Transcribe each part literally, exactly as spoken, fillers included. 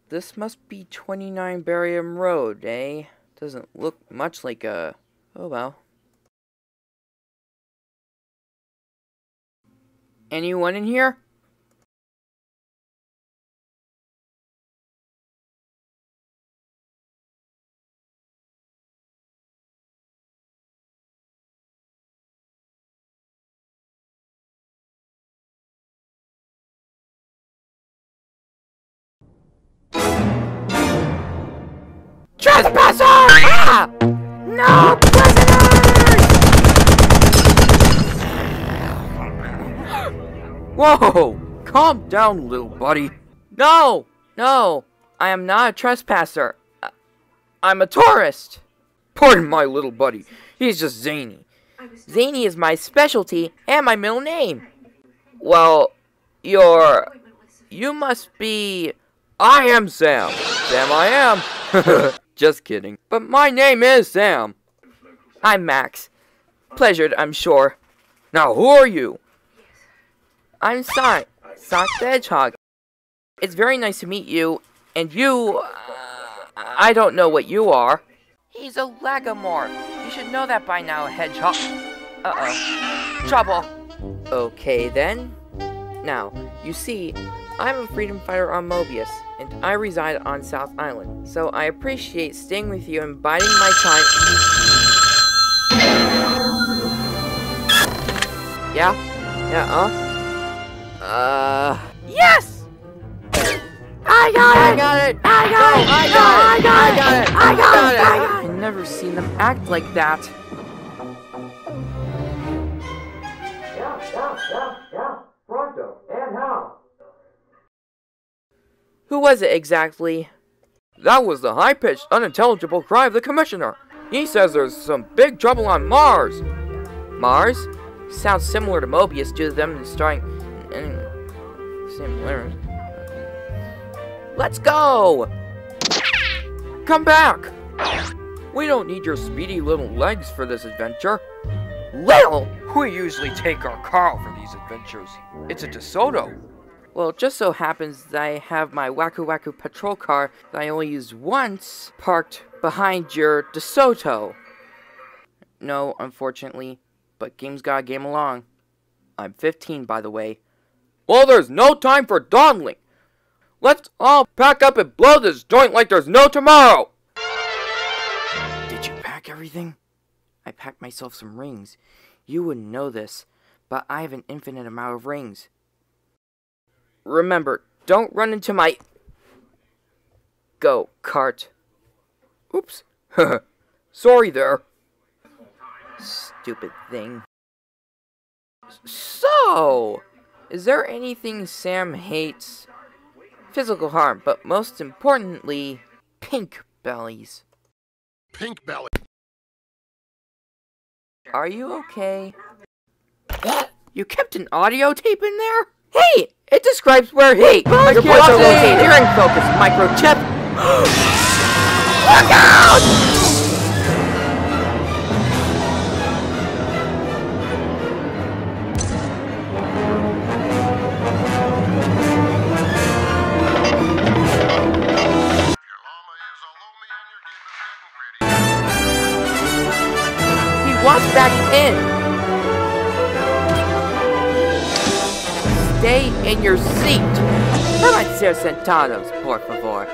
This must be twenty-nine Barium Road, eh? Doesn't look much like a... Oh well. Anyone in here? Trespasser! Ah! No prisoners! Whoa! Calm down, little buddy. No! No! I am not a trespasser. I I'm a tourist. Pardon my little buddy. He's just zany. Zany is my specialty and my middle name. Well, you're... You must be... I am Sam. Sam I am. Just kidding. But my name is Sam. I'm Max. Pleasured, I'm sure. Now, who are you? I'm Sonic. Sonic the Hedgehog. It's very nice to meet you. And you... Uh, I don't know what you are. He's a lagomorph. You should know that by now, Hedgehog. Uh-oh. Trouble. Okay, then. Now, you see, I'm a freedom fighter on Mobius, and I reside on South Island, so I appreciate staying with you and biding my time. Yeah? Yeah, uh? Uh... Yes! I got it! I got it! I got it! I got it! I got it! I got it! I got it! I've never seen them act like that. Yeah, yeah, yeah, yeah. Pronto, and how? Who was it exactly? That was the high-pitched, unintelligible cry of the Commissioner. He says there's some big trouble on Mars. Mars? Sounds similar to Mobius due to them starring... Anyway, similar. Let's go! Come back! We don't need your speedy little legs for this adventure. Little? We usually take our car for these adventures. It's a DeSoto. Well, it just so happens that I have my Waku Waku patrol car that I only used once parked behind your DeSoto. No, unfortunately, but game's gotta game along. I'm fifteen, by the way. Well, there's no time for dawdling. Let's all pack up and blow this joint like there's no tomorrow. Did you pack everything? I packed myself some rings. You wouldn't know this, but I have an infinite amount of rings. Remember, don't run into my... go-kart. Oops. Sorry there. Stupid thing. So, is there anything Sam hates? Physical harm, but most importantly, pink bellies. Pink belly. Are you okay? You kept an audio tape in there? Hey! It describes where he... Your points are located. Hearing focus, microchip. Look out! He walks back in. Stay in your seat. Come on, ser sentados, por favor.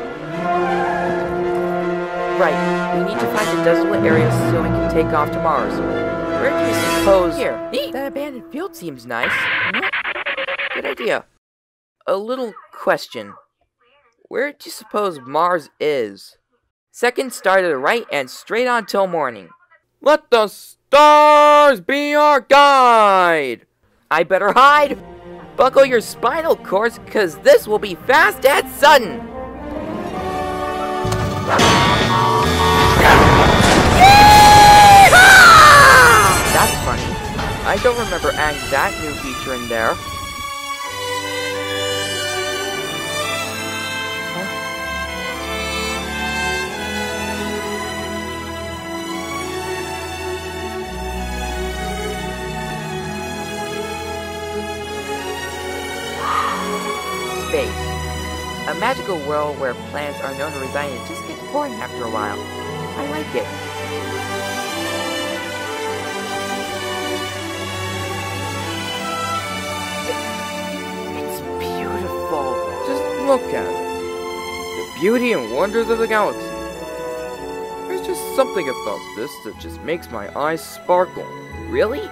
Right, we need to find a desolate area so we can take off to Mars. Where do you suppose... Here, neat. That abandoned field seems nice. Mm-hmm. Good idea. A little question. Where do you suppose Mars is? Second star to the right and straight on till morning. Let the stars be our guide! I better hide! Buckle your spinal cords, cause this will be fast and sudden! That's funny. I don't remember adding that new feature in there. Space. A magical world where planets are known to reside in just gets boring after a while. I like it. It's beautiful. Just look at it. The beauty and wonders of the galaxy. There's just something about this that just makes my eyes sparkle. Really?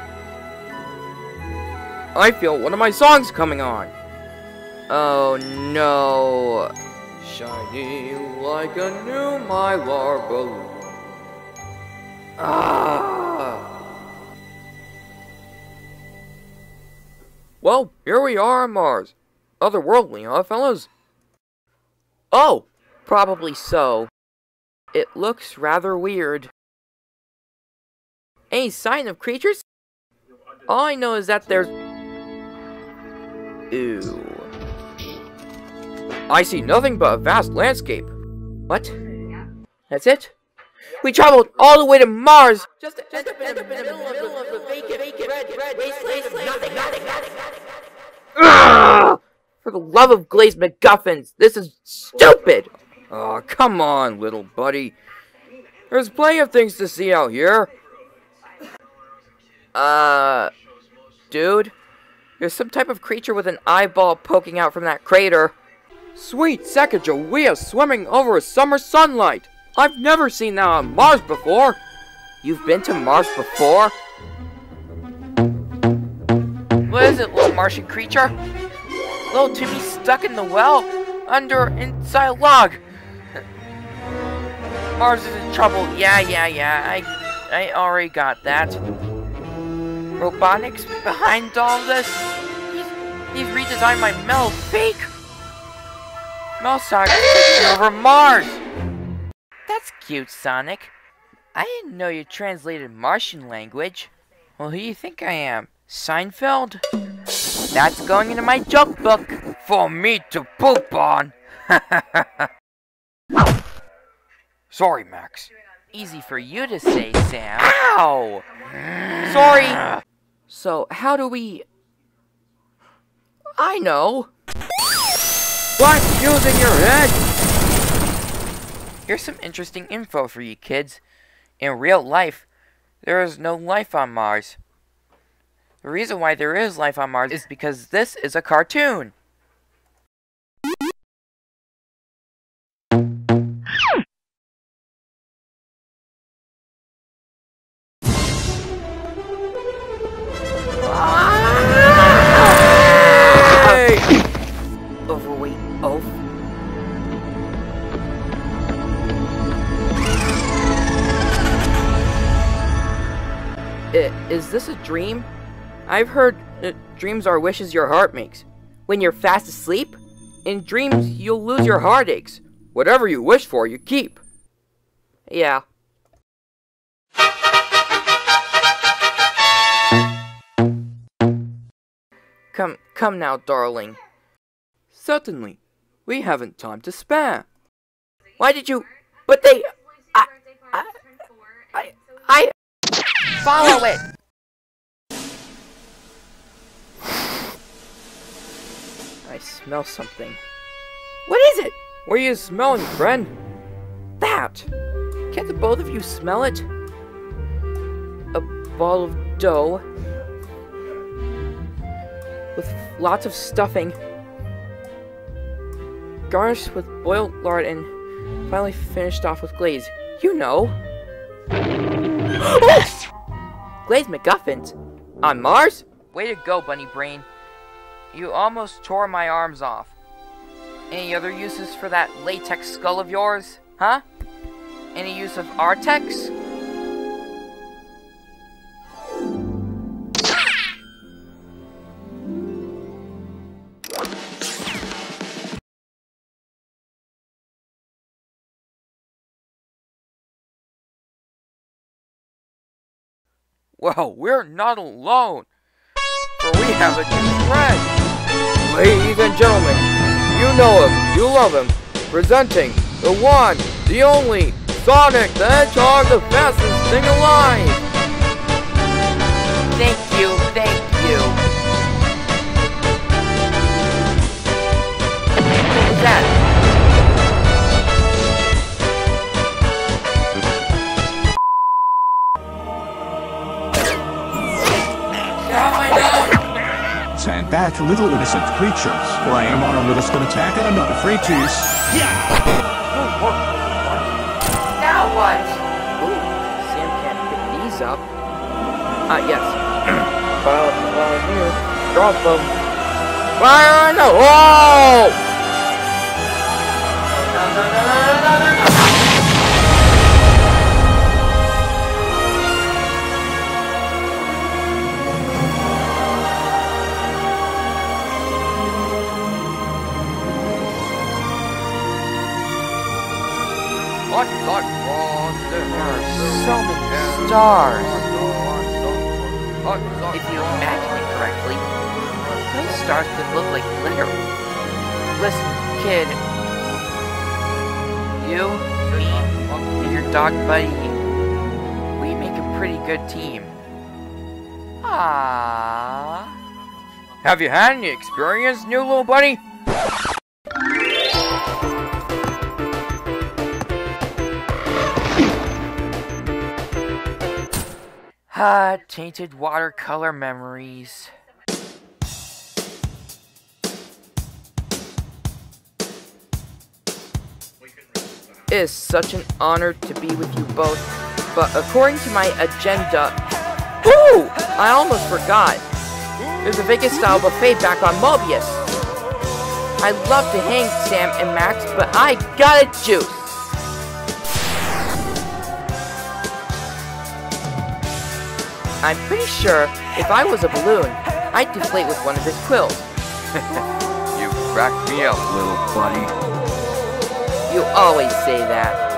I feel one of my songs coming on. Oh no. Shiny like a new Mylar balloon. Ah. Well, here we are on Mars. Otherworldly, huh, fellas? Oh, probably so. It looks rather weird. Any sign of creatures? All I know is that there's... Ew. I see nothing but a vast landscape. What? That's it? We traveled all the way to Mars just to end up in the middle of the vacant, red, red wasteland of nothing, nothing, nothing, nothing. Ugh! For the love of glazed MacGuffins, this is stupid! Oh, come on, little buddy. There's plenty of things to see out here. Uh... Dude? There's some type of creature with an eyeball poking out from that crater. Sweet Sacagawea swimming over a summer sunlight. I've never seen that on Mars before. You've been to Mars before? What is it, little Martian creature? Little Timmy stuck in the well under inside a log. Mars is in trouble. Yeah, yeah, yeah. I, I already got that. Robotics behind all this? He's, he's redesigned my metal fake. Metal Sonic taking over Mars. That's cute, Sonic. I didn't know you translated Martian language. Well, who do you think I am? Seinfeld? That's going into my joke book. For me to poop on. Sorry, Max. Easy for you to say, Sam. Ow! Sorry. So, how do we... I know. What's using your head? Here's some interesting info for you kids. In real life, there is no life on Mars. The reason why there is life on Mars is because this is a cartoon. Hey! Overweight oaf. I, is this a dream? I've heard uh, dreams are wishes your heart makes. When you're fast asleep, in dreams you'll lose your heartaches. Whatever you wish for, you keep. Yeah. Come, come now, darling. Certainly. We haven't time to spare. Why did you... But they... I... I... I... I... Follow it! I smell something. What is it? What are you smelling, friend? That! Can't the both of you smell it? A ball of dough with lots of stuffing, garnished with boiled lard, and finally finished off with glaze. You know. Glazed MacGuffins? On Mars? Way to go, Bunny Brain. You almost tore my arms off. Any other uses for that latex skull of yours? Huh? Any use of Artex? Well, we're not alone, for we have a new friend. Ladies and gentlemen, you know him, you love him, presenting the one, the only, Sonic the Hedgehog, the fastest thing alive. Thank you, thank you. What was that? rats and bad to little innocent creatures. For I am on a little skin attack and I'm not afraid to use. Now what? Ooh, Sam can't pick these up. Ah, uh, yes. File, file here. Drop them. Fire in the hole! No, no, no, no, no, no, no, no. Hot, hot, hot, There are so many stars. If you imagine it correctly, those stars could look like glitter. Listen, kid. You, me, and your dog buddy, we make a pretty good team. Ah. Have you had any experience, new little buddy? Ah, tainted watercolor memories. It is such an honor to be with you both, but according to my agenda... Ooh! I almost forgot. There's a Vegas-style buffet back on Mobius. I'd love to hang Sam and Max, but I gotta juice. I'm pretty sure if I was a balloon, I'd deflate with one of his quills. You cracked me up, little buddy. You always say that.